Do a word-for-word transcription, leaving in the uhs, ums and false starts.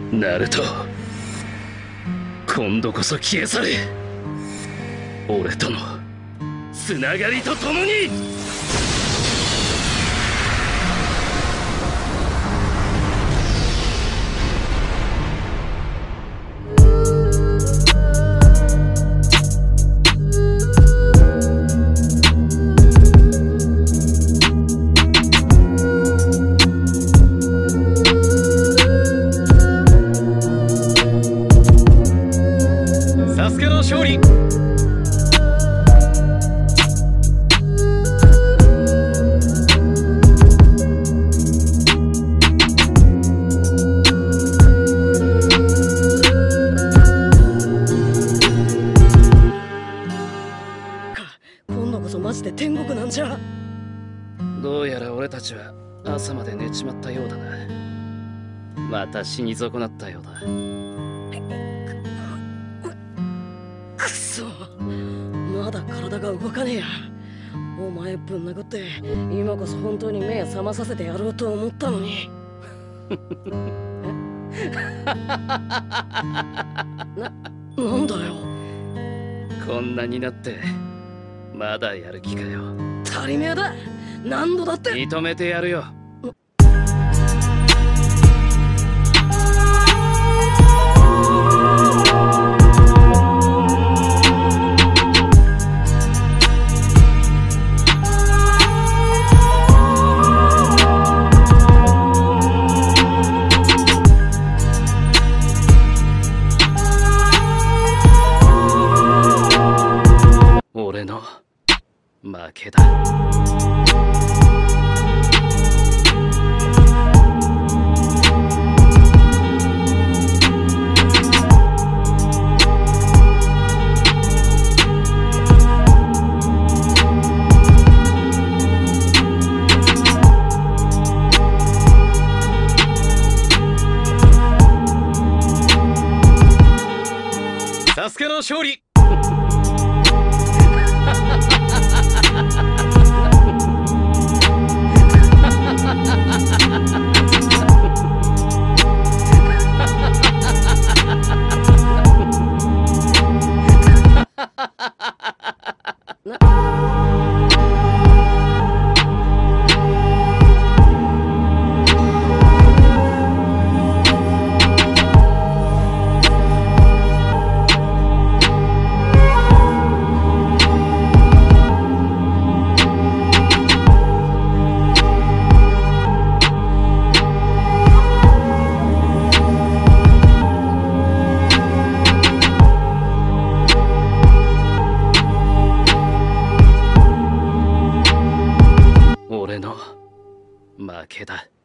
ナルト、今度こそ消え去れ。俺とのつながりとともに。サスケの勝利。 今度こそマジで天国なんじゃ。 どうやら俺たちは朝まで寝ちまったようだな。また死に損なったようだ。 くそ、まだ体が動かねえや。お前ぶん殴って今こそ本当に目覚まさせてやろうと思ったのに。な、なんだよ。 こんなになってまだやる気かよ。 足りねえだ。何度だって認めてやるよ。俺の負けだ。サスケの勝利。俺の負けだ。